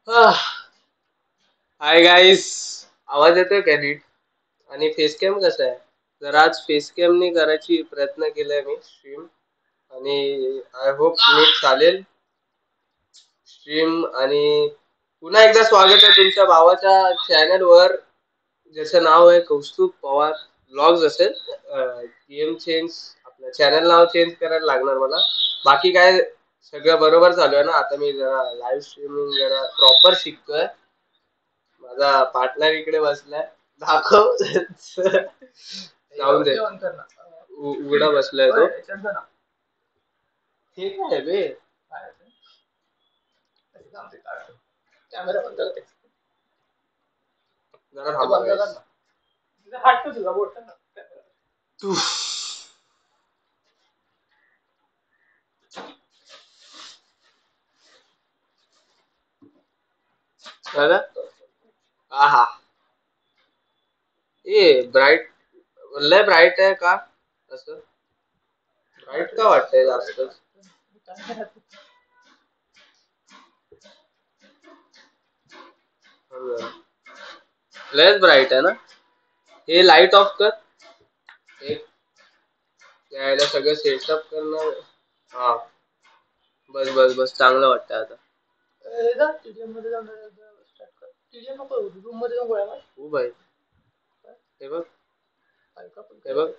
Hi guys. आवाज येतोय का नीट? आणि फेस कॅम कसा आहे? जर आज फेस कॅमनी करायची प्रयत्न केलाय मी स्ट्रीम, आणि आय होप नीट चालेल स्ट्रीम. आणि पुन्हा एकदा स्वागत आहे तुमच्या भावाच्या चॅनल वर, ज्याचं नाव आहे कौस्तुभ पवार ब्लॉग्स असेल. गेम चेंज, आपलं चॅनल नाव चेंज करायला लागणार मला. बाकी काय सगळं बरोबर चालू आहे ना? आता मी जरा लाईव्ह स्ट्रीमिंग जरा प्रॉपर शिकतोय. माझा पार्टनर इकडे बसलाय, दाखव. जाऊन दे, उघडा बसलाय तो. ठीक आहे बे. जरा थांबा guys. तू झालं? आहा, ए ब्राईट, लय ब्राईट आहे का? असं ब्राईट का वाटतंय जास्तच? लयच ब्राईट आहे ना? हे लाईट ऑफ कर. एक यायला सगळं सेटअप करणं. हा, बस बस बस, चांगलं वाटतं आता. हो भाई, हे बघ, हे बघ.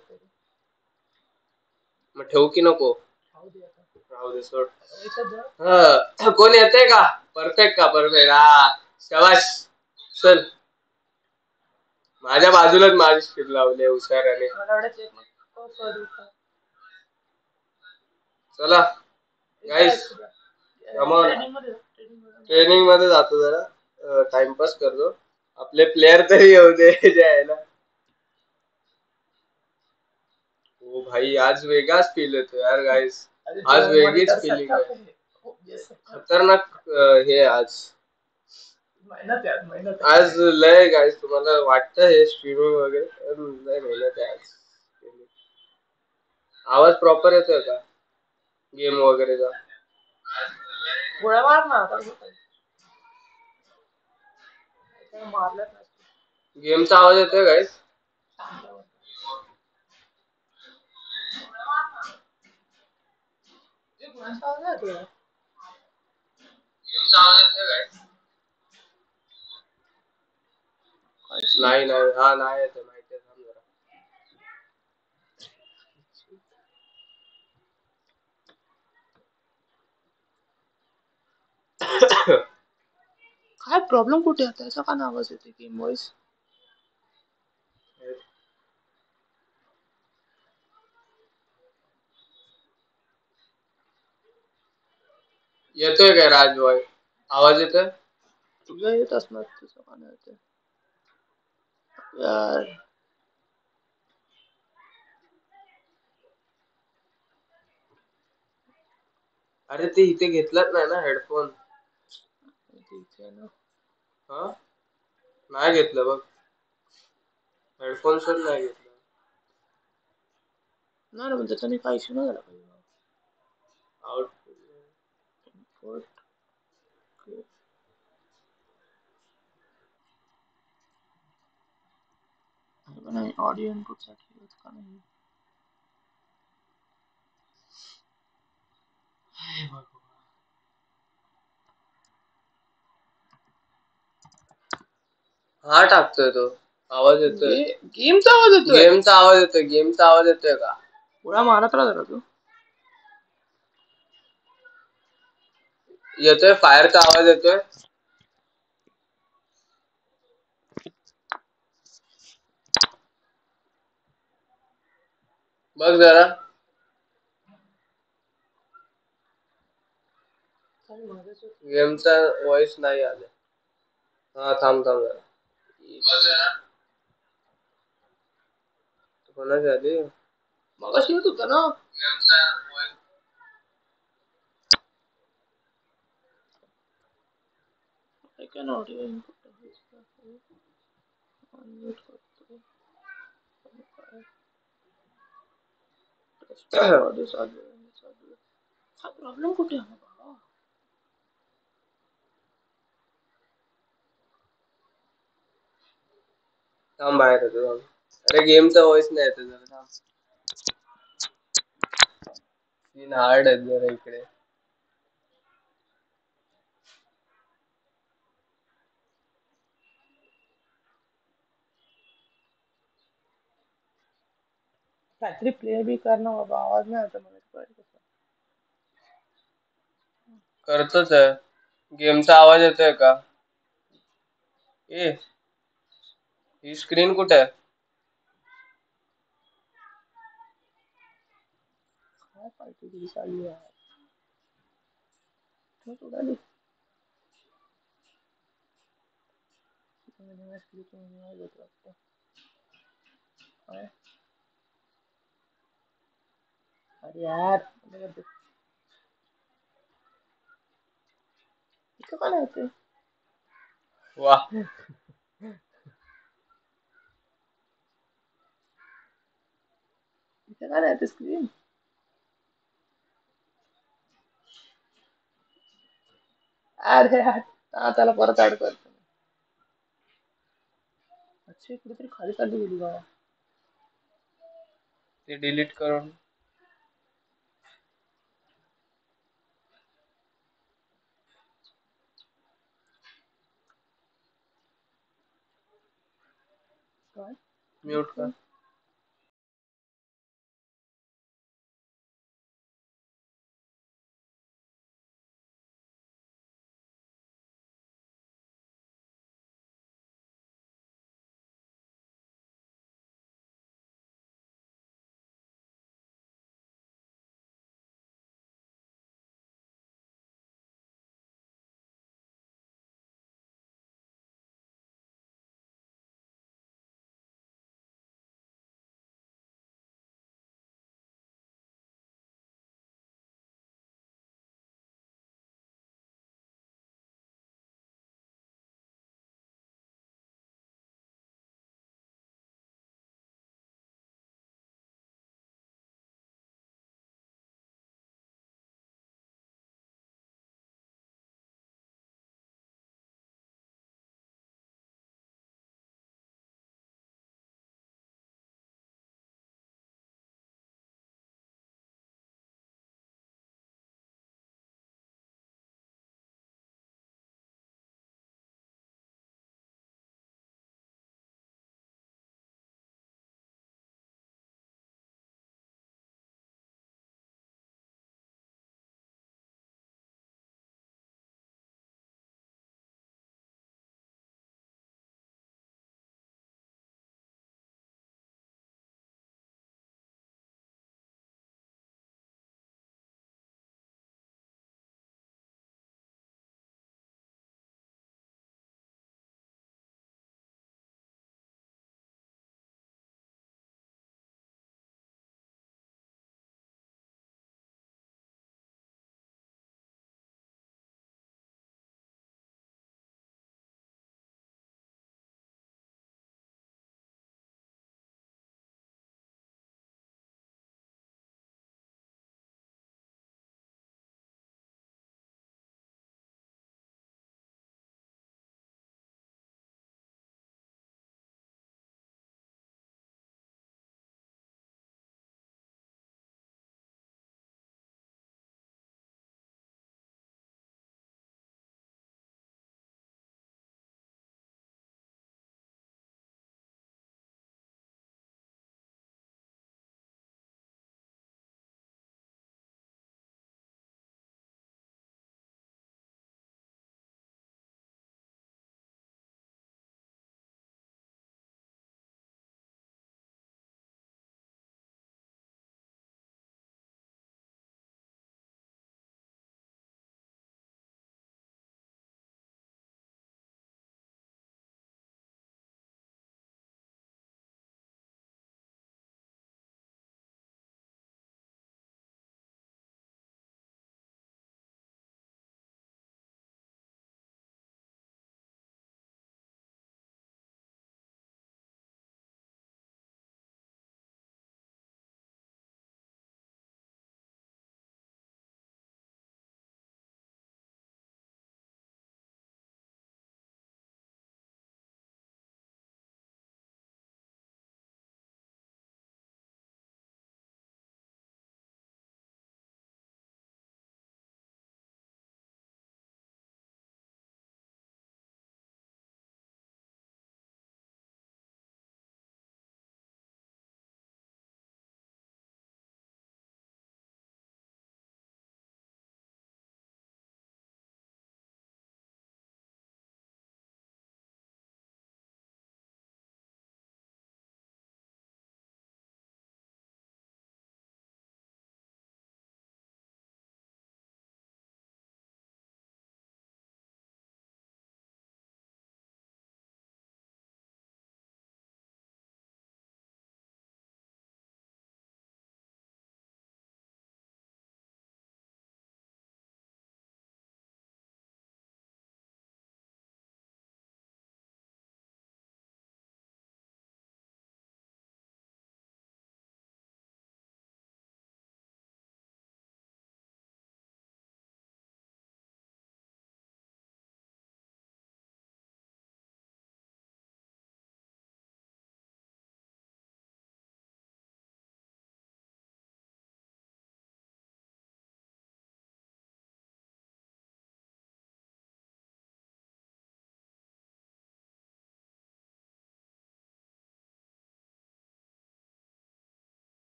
मग ठेवू की नको? राहू दे, सोड. कोण येते का? परफेक्ट का? परफेक्ट. हा, शाबाश. चल, माझ्या बाजूलाच माझी स्किप लावली हुशाराने. चला गाईस, ट्रेनिंग मध्ये जातो जरा, टाइमपास करतो. आपले प्लेयर तरी येऊ दे जायला. ओ भाई, आज वेगळाच फील येतो यार गाईस. आज वेगळीच फिलिंग आहे, खतरनाक. हे आज आज लय गाईस. तुम्हाला वाटतं हे स्ट्रीमिंग वगैरे, लय मेहनत आहे आज. आवाज प्रॉपर येतोय का गेम वगैरेचा? गेमचा आवाज येतोय गाईस? नाही नाही, हा नाही येते, माहिती आहे. थांब जरा. काय प्रॉब्लेम कुठे आहे? त्याचा का आवाज येते गेम व्हॉइस? येतोय काय राजभाई? आवाज येतोय? तुझा येत असणार, त्याचा का नाही येते यार? अरे ते इथे घेतलंच नाही ना हेडफोन. ठीक आहे ना. हा, नाही घेतलं बघ, हेडफोन्स नाही घेतलं. नाही म्हणजे त्याने काही इश्यू नाही झाला पाहिजे. आउट. नाही, ऑडिओ इनपुट साठी होत का नाही? हा, टाकतोय तो. आवाज येतोय, गेमचा आवाज येतोय. गेमचा आवाज येतोय. गेमचा आवाज येतोय का? गोळा मारत राहा जरा तू. येतोय, फायरचा आवाज येतोय. बघ जरा. गेमचा व्हॉइस नाही आले. हा, थांब थांब जरा. कोणाची आली? मगाशी येत होता ना. ऑडिओ इनपुट प्रॉब्लेम कुठे आहे बाबा? थांब बाहेर होतो थांब. अरे गेमचा व्हॉइस नाही येत जरा थांब. सीन हार्ड आहेत जरा इकडे. काहीतरी प्ले बी कर ना बाबा, आवाज नाही आता मला कळलं कसं. करतोच आहे. गेमचा आवाज येतोय का? ए ही स्क्रीन कुठे आहे? काय पार्टी केली चालली आहे ठेव उडाली. घेत वाटतं. काय? अरे यार इथं का नाही येते? वा इथं का नाही येते स्क्रीन? अरे यार त्याला परत ऍड करतो. अच्छा कुठेतरी खाली चालली गेली बाबा. ते डिलीट करून काय म्यूट कर.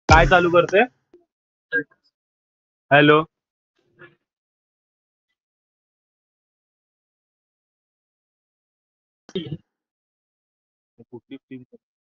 काय चालू करते? हॅलो. कुठली टीम